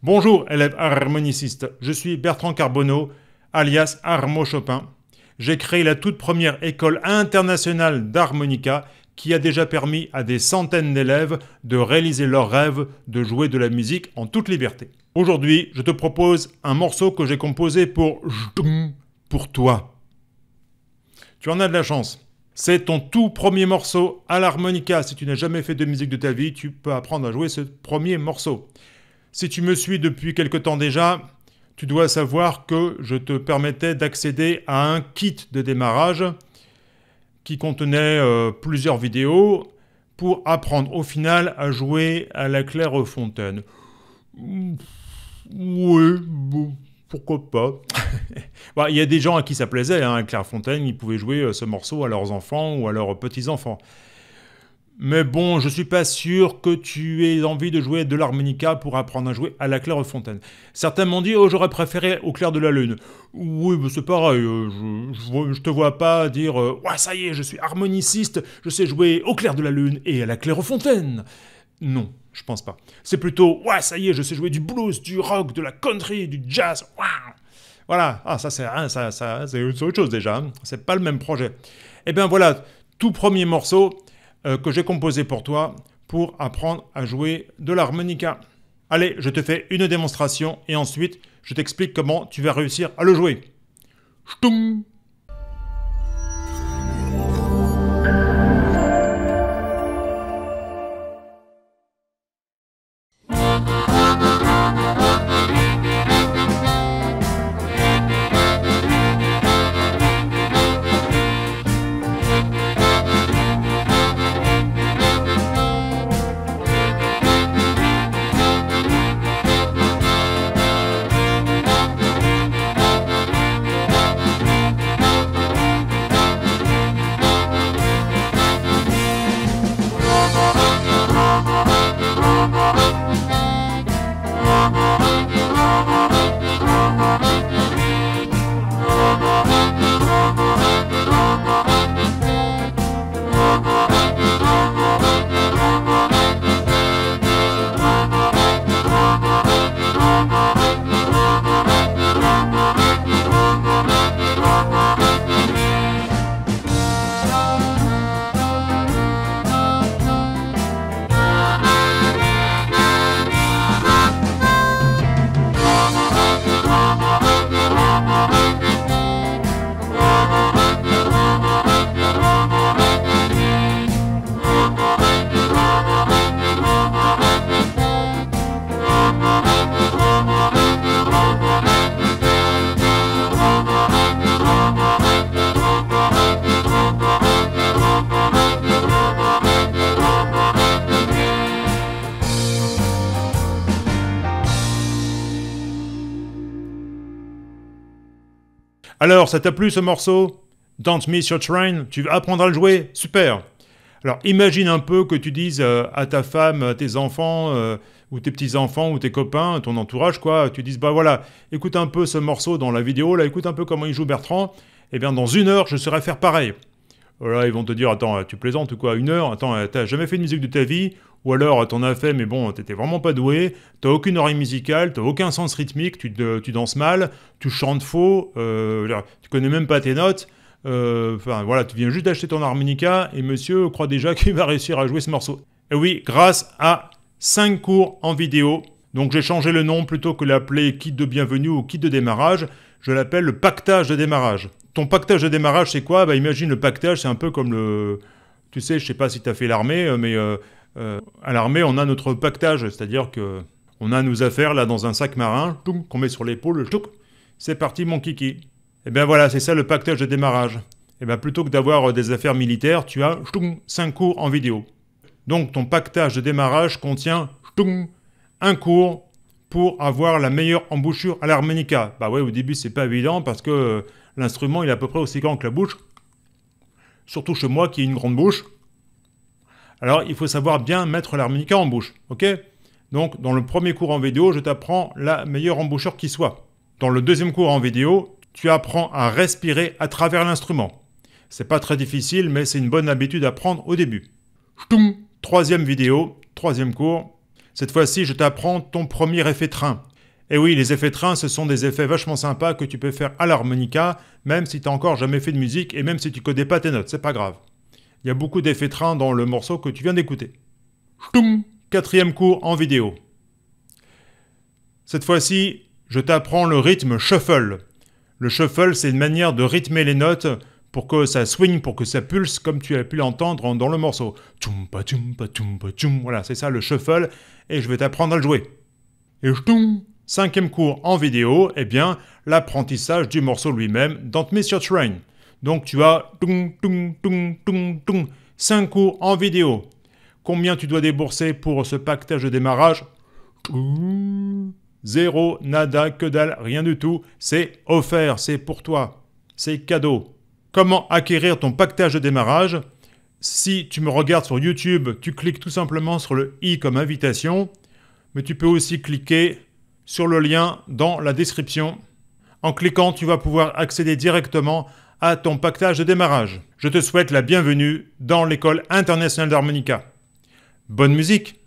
Bonjour élèves harmonicistes, je suis Bertrand Carbonneau, alias Armo Chopin. J'ai créé la toute première école internationale d'harmonica qui a déjà permis à des centaines d'élèves de réaliser leur rêve de jouer de la musique en toute liberté. Aujourd'hui, je te propose un morceau que j'ai composé pour toi. Tu en as de la chance. C'est ton tout premier morceau à l'harmonica. Si tu n'as jamais fait de musique de ta vie, tu peux apprendre à jouer ce premier morceau. Si tu me suis depuis quelque temps déjà, tu dois savoir que je te permettais d'accéder à un kit de démarrage qui contenait plusieurs vidéos pour apprendre au final à jouer à la clairefontaine. Oui, bon, pourquoi pas. Bon, il y a des gens à qui ça plaisait, hein, à clairefontaine, ils pouvaient jouer ce morceau à leurs enfants ou à leurs petits-enfants. Mais bon, je suis pas sûr que tu aies envie de jouer de l'harmonica pour apprendre à jouer à la clairefontaine. Certains m'ont dit « Oh, j'aurais préféré au clair de la lune ». Oui, mais c'est pareil, je te vois pas dire « Ouais, ça y est, je suis harmoniciste, je sais jouer au clair de la lune et à la clairefontaine ». Non, je pense pas. C'est plutôt « Ouais, ça y est, je sais jouer du blues, du rock, de la country, du jazz, waouh ». Voilà, ah, ça c'est autre chose déjà, hein. C'est pas le même projet. Eh bien voilà, tout premier morceau que j'ai composé pour toi pour apprendre à jouer de l'harmonica. Allez, je te fais une démonstration et ensuite je t'explique comment tu vas réussir à le jouer. Ch'toum! Alors, ça t'a plu ce morceau? Don't Miss Your Train? Tu veux apprendre à le jouer? Super! Alors, imagine un peu que tu dises à ta femme, à tes enfants, ou tes petits-enfants, ou tes copains, ton entourage, quoi, tu dises, bah voilà, écoute un peu ce morceau dans la vidéo, là, écoute un peu comment il joue Bertrand, et bien dans 1 heure, je saurai faire pareil. Voilà, ils vont te dire, attends, tu plaisantes ou quoi, 1 heure? Attends, t'as jamais fait de musique de ta vie? Ou alors, t'en as fait, mais bon, t'étais vraiment pas doué, t'as aucune oreille musicale, t'as aucun sens rythmique, tu danses mal, tu chantes faux, tu connais même pas tes notes, enfin voilà, tu viens juste d'acheter ton harmonica et monsieur croit déjà qu'il va réussir à jouer ce morceau. Et oui, grâce à 5 cours en vidéo, donc j'ai changé le nom plutôt que l'appeler kit de bienvenue ou kit de démarrage, je l'appelle le pactage de démarrage. Ton pactage de démarrage, c'est quoi? Bah imagine le pactage, c'est un peu comme le... Tu sais, je sais pas si t'as fait l'armée, mais... à l'armée, on a notre pactage, c'est-à-dire que on a nos affaires là dans un sac marin, qu'on met sur l'épaule, c'est parti mon kiki. Et bien voilà, c'est ça le pactage de démarrage. Et bien plutôt que d'avoir des affaires militaires, tu as 5 cours en vidéo. Donc ton pactage de démarrage contient un cours pour avoir la meilleure embouchure à l'harmonica. Bah ouais, au début c'est pas évident parce que l'instrument il est à peu près aussi grand que la bouche. Surtout chez moi qui ai une grande bouche. Alors, il faut savoir bien mettre l'harmonica en bouche, ok? Donc, dans le premier cours en vidéo, je t'apprends la meilleure embouchure qui soit. Dans le deuxième cours en vidéo, tu apprends à respirer à travers l'instrument. C'est pas très difficile, mais c'est une bonne habitude à prendre au début. Troisième vidéo, troisième cours. Cette fois-ci, je t'apprends ton premier effet train. Et oui, les effets train, ce sont des effets vachement sympas que tu peux faire à l'harmonica, même si tu n'as encore jamais fait de musique et même si tu ne connais pas tes notes, c'est pas grave. Il y a beaucoup d'effets train dans le morceau que tu viens d'écouter. Ch'toum, 4e cours en vidéo. Cette fois-ci, je t'apprends le rythme shuffle. Le shuffle, c'est une manière de rythmer les notes pour que ça swing, pour que ça pulse comme tu as pu l'entendre dans le morceau. Tchoumpa tchoumpa tchoumpa tchoum. Voilà, c'est ça le shuffle et je vais t'apprendre à le jouer. Et ch'toum, 5e cours en vidéo, eh bien, l'apprentissage du morceau lui-même, Don't Miss Your Train. Donc tu as 5 cours en vidéo. Combien tu dois débourser pour ce pactage de démarrage? Zéro, nada, que dalle, rien du tout. C'est offert, c'est pour toi. C'est cadeau. Comment acquérir ton pactage de démarrage? Si tu me regardes sur YouTube, tu cliques tout simplement sur le i comme invitation, mais tu peux aussi cliquer sur le lien dans la description. En cliquant, tu vas pouvoir accéder directement à ton pactage de démarrage. Je te souhaite la bienvenue dans l'école internationale d'harmonica. Bonne musique!